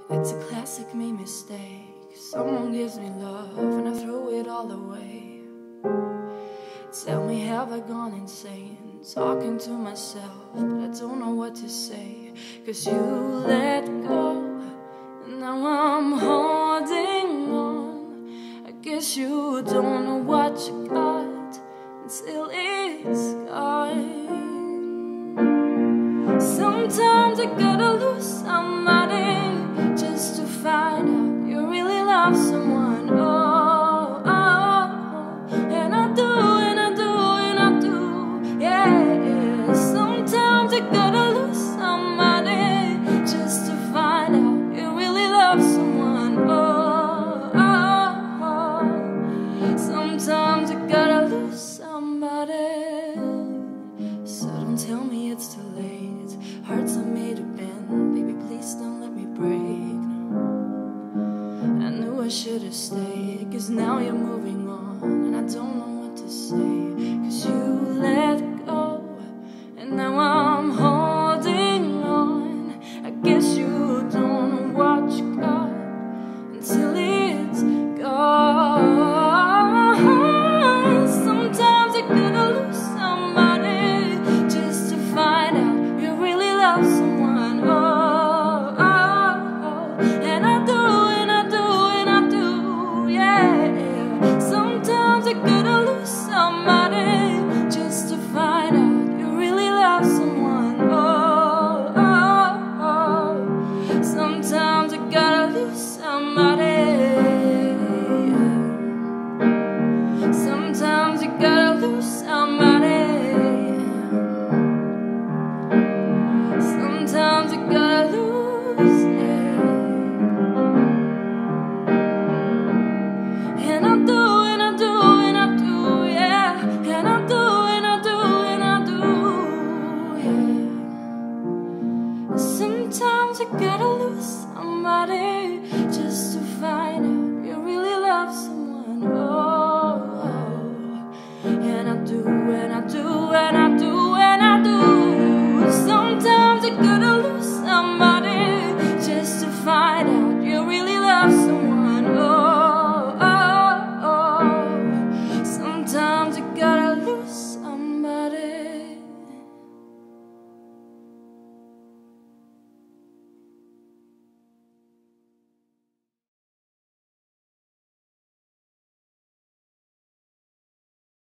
It's a classic me mistake. Someone gives me love and I throw it all away. Tell me, have I gone insane? Talking to myself, but I don't know what to say. 'Cause you let go, and now I'm holding on. I guess you don't know what you got until it's gone. Sometimes I gotta lose somebody just to find out you really love someone. Oh, oh, oh. And I do, and I do, and I do, yeah. Sometimes I gotta lose somebody just to find out you really love someone. Oh, oh, oh. Sometimes I gotta lose somebody. So don't tell me it's too late. Hearts are made of bend. Baby, please don't let me break. No, I knew I should have stayed. 'Cause now you're moving on, and I don't know what to say. 'Cause you let go, and now I'm holding on. I guess you don't know what you got until it's gone. Sometimes I gotta lose somebody just to find out you really love someone. Oh, oh, oh. And I do, and I do, and I do, yeah. Sometimes I gotta lose somebody just to find out you really love someone. Oh, oh, oh. Sometimes I gotta lose somebody. Sometimes you gotta lose somebody. Sometimes you gotta lose, yeah. And I do, and I do, and I do, yeah. And I do, and I do, and I do, yeah. Sometimes you gotta lose somebody just to find out you really love someone. Oh, oh. And I do, and I do, and I do.